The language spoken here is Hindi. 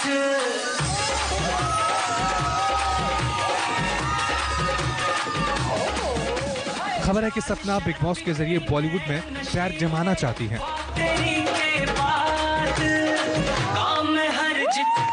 खबर है कि सपना बिग बॉस के जरिए बॉलीवुड में पैर जमाना चाहती हैं।